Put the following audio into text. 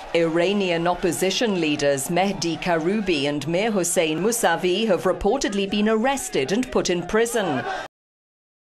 Iranian opposition leaders Karroubi and Mousavi have reportedly been arrested and put in prison.